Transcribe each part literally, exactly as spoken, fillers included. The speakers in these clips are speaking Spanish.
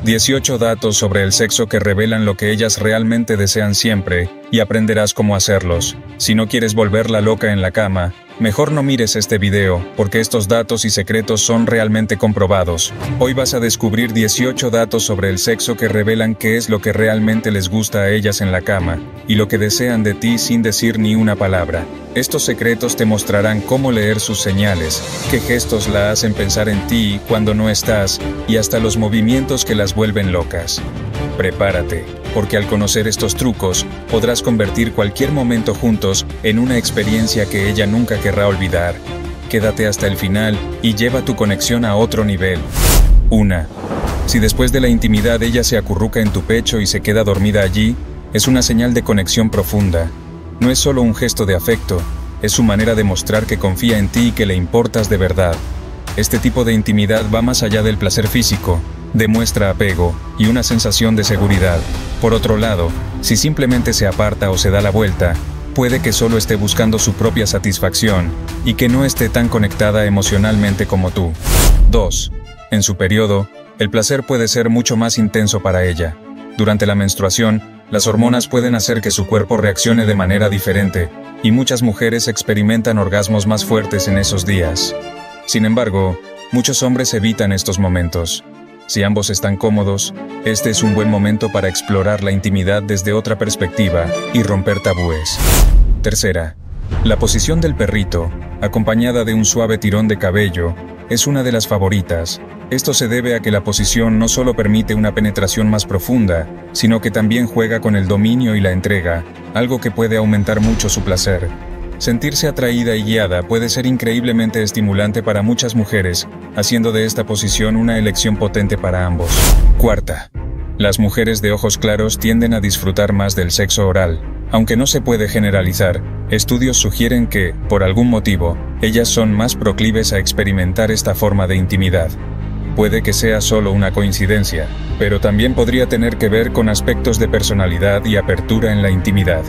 dieciocho datos sobre el sexo que revelan lo que ellas realmente desean siempre, y aprenderás cómo hacerlos. Si no quieres volverla loca en la cama, mejor no mires este video, porque estos datos y secretos son realmente comprobados. Hoy vas a descubrir dieciocho datos sobre el sexo que revelan qué es lo que realmente les gusta a ellas en la cama, y lo que desean de ti sin decir ni una palabra. Estos secretos te mostrarán cómo leer sus señales, qué gestos la hacen pensar en ti cuando no estás, y hasta los movimientos que las vuelven locas. Prepárate, porque al conocer estos trucos, podrás convertir cualquier momento juntos en una experiencia que ella nunca querrá olvidar. Quédate hasta el final y lleva tu conexión a otro nivel. uno. Si después de la intimidad ella se acurruca en tu pecho y se queda dormida allí, es una señal de conexión profunda. No es solo un gesto de afecto, es su manera de mostrar que confía en ti y que le importas de verdad. Este tipo de intimidad va más allá del placer físico, demuestra apego y una sensación de seguridad. Por otro lado, si simplemente se aparta o se da la vuelta, puede que solo esté buscando su propia satisfacción y que no esté tan conectada emocionalmente como tú. dos. En su periodo, el placer puede ser mucho más intenso para ella. Durante la menstruación, las hormonas pueden hacer que su cuerpo reaccione de manera diferente, y muchas mujeres experimentan orgasmos más fuertes en esos días. Sin embargo, muchos hombres evitan estos momentos. Si ambos están cómodos, este es un buen momento para explorar la intimidad desde otra perspectiva y romper tabúes. Tercera, la posición del perrito, acompañada de un suave tirón de cabello, es una de las favoritas. Esto se debe a que la posición no solo permite una penetración más profunda, sino que también juega con el dominio y la entrega, algo que puede aumentar mucho su placer. Sentirse atraída y guiada puede ser increíblemente estimulante para muchas mujeres, haciendo de esta posición una elección potente para ambos. Cuarta. Las mujeres de ojos claros tienden a disfrutar más del sexo oral. Aunque no se puede generalizar, estudios sugieren que, por algún motivo, ellas son más proclives a experimentar esta forma de intimidad. Puede que sea solo una coincidencia, pero también podría tener que ver con aspectos de personalidad y apertura en la intimidad.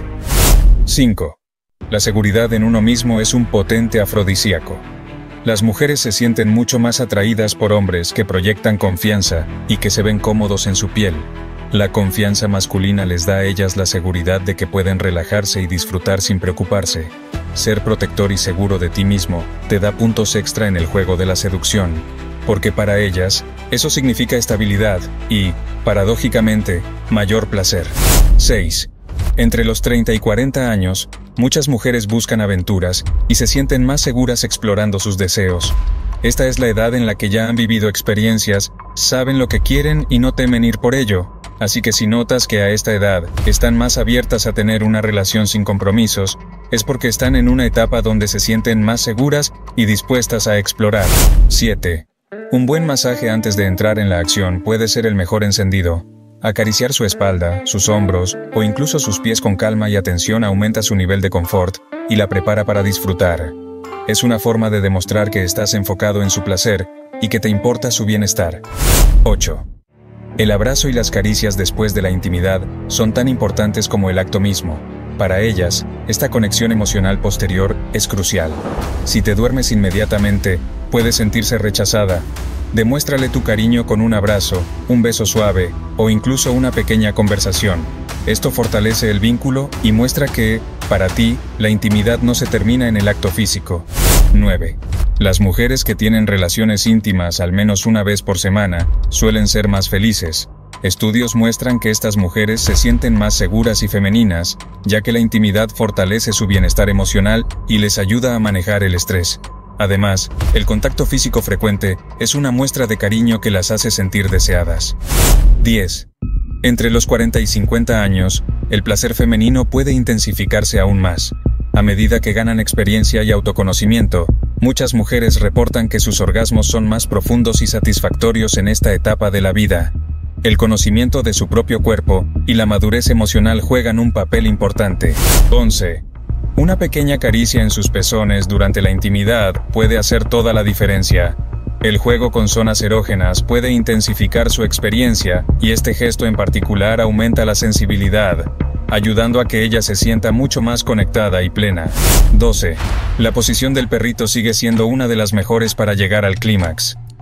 cinco. La seguridad en uno mismo es un potente afrodisíaco. Las mujeres se sienten mucho más atraídas por hombres que proyectan confianza y que se ven cómodos en su piel. La confianza masculina les da a ellas la seguridad de que pueden relajarse y disfrutar sin preocuparse. Ser protector y seguro de ti mismo te da puntos extra en el juego de la seducción, porque para ellas, eso significa estabilidad y, paradójicamente, mayor placer. seis. Entre los treinta y cuarenta años, muchas mujeres buscan aventuras y se sienten más seguras explorando sus deseos. Esta es la edad en la que ya han vivido experiencias, saben lo que quieren y no temen ir por ello. Así que si notas que a esta edad están más abiertas a tener una relación sin compromisos, es porque están en una etapa donde se sienten más seguras y dispuestas a explorar. siete. Un buen masaje antes de entrar en la acción puede ser el mejor encendido. Acariciar su espalda, sus hombros o incluso sus pies con calma y atención aumenta su nivel de confort y la prepara para disfrutar. Es una forma de demostrar que estás enfocado en su placer y que te importa su bienestar. ocho. El abrazo y las caricias después de la intimidad son tan importantes como el acto mismo. Para ellas, esta conexión emocional posterior es crucial. Si te duermes inmediatamente, puedes sentirse rechazada. Demuéstrale tu cariño con un abrazo, un beso suave o incluso una pequeña conversación. Esto fortalece el vínculo y muestra que, para ti, la intimidad no se termina en el acto físico. nueve. Las mujeres que tienen relaciones íntimas al menos una vez por semana suelen ser más felices. Estudios muestran que estas mujeres se sienten más seguras y femeninas, ya que la intimidad fortalece su bienestar emocional y les ayuda a manejar el estrés. Además, el contacto físico frecuente es una muestra de cariño que las hace sentir deseadas. diez. Entre los cuarenta y cincuenta años, el placer femenino puede intensificarse aún más. A medida que ganan experiencia y autoconocimiento, muchas mujeres reportan que sus orgasmos son más profundos y satisfactorios en esta etapa de la vida. El conocimiento de su propio cuerpo y la madurez emocional juegan un papel importante. once. Una pequeña caricia en sus pezones durante la intimidad puede hacer toda la diferencia. El juego con zonas erógenas puede intensificar su experiencia, y este gesto en particular aumenta la sensibilidad, ayudando a que ella se sienta mucho más conectada y plena. doce. La posición del perrito sigue siendo una de las mejores para llegar al clímax.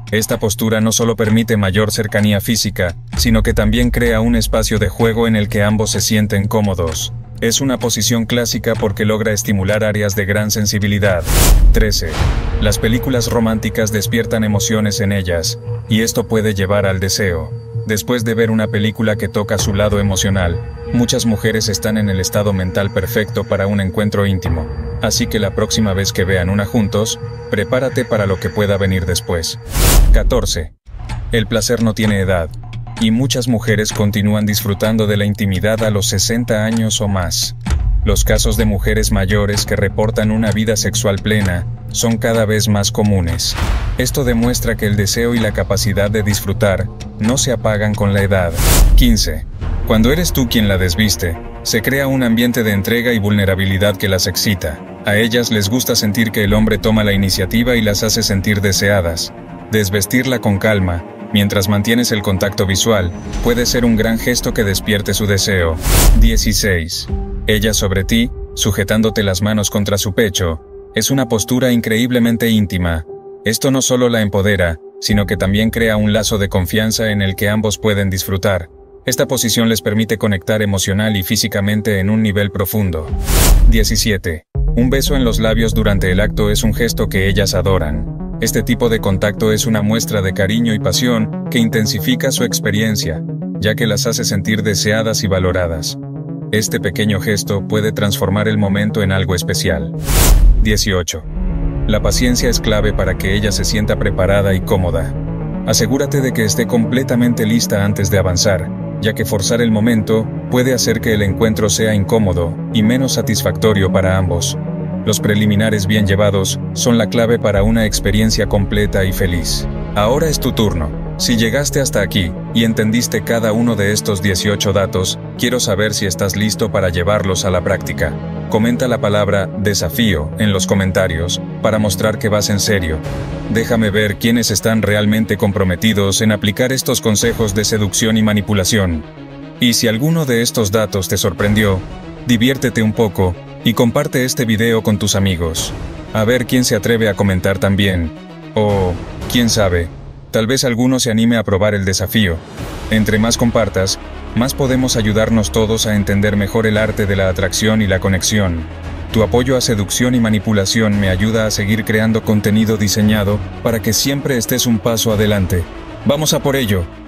Esta postura no solo permite mayor cercanía física, sino que también crea un espacio de juego en el que ambos se sienten cómodos. Es una posición clásica porque logra estimular áreas de gran sensibilidad. trece. Las películas románticas despiertan emociones en ellas, y esto puede llevar al deseo. Después de ver una película que toca su lado emocional, muchas mujeres están en el estado mental perfecto para un encuentro íntimo. Así que la próxima vez que vean una juntos, prepárate para lo que pueda venir después. catorce. El placer no tiene edad, y muchas mujeres continúan disfrutando de la intimidad a los sesenta años o más. Los casos de mujeres mayores que reportan una vida sexual plena son cada vez más comunes. Esto demuestra que el deseo y la capacidad de disfrutar no se apagan con la edad. quince. Cuando eres tú quien la desviste, se crea un ambiente de entrega y vulnerabilidad que las excita. A ellas les gusta sentir que el hombre toma la iniciativa y las hace sentir deseadas. Desvestirla con calma, mientras mantienes el contacto visual, puede ser un gran gesto que despierte su deseo. dieciséis. Ella sobre ti, sujetándote las manos contra su pecho, es una postura increíblemente íntima. Esto no solo la empodera, sino que también crea un lazo de confianza en el que ambos pueden disfrutar. Esta posición les permite conectar emocional y físicamente en un nivel profundo. diecisiete. Un beso en los labios durante el acto es un gesto que ellas adoran. Este tipo de contacto es una muestra de cariño y pasión que intensifica su experiencia, ya que las hace sentir deseadas y valoradas. Este pequeño gesto puede transformar el momento en algo especial. dieciocho. La paciencia es clave para que ella se sienta preparada y cómoda. Asegúrate de que esté completamente lista antes de avanzar, ya que forzar el momento puede hacer que el encuentro sea incómodo y menos satisfactorio para ambos. Los preliminares bien llevados son la clave para una experiencia completa y feliz. Ahora es tu turno. Si llegaste hasta aquí y entendiste cada uno de estos dieciocho datos, quiero saber si estás listo para llevarlos a la práctica. Comenta la palabra desafío en los comentarios para mostrar que vas en serio. Déjame ver quiénes están realmente comprometidos en aplicar estos consejos de seducción y manipulación. Y si alguno de estos datos te sorprendió, diviértete un poco y comparte este video con tus amigos. A ver quién se atreve a comentar también. O, quién sabe, tal vez alguno se anime a probar el desafío. Entre más compartas, más podemos ayudarnos todos a entender mejor el arte de la atracción y la conexión. Tu apoyo a seducción y manipulación me ayuda a seguir creando contenido diseñado para que siempre estés un paso adelante. ¡Vamos a por ello!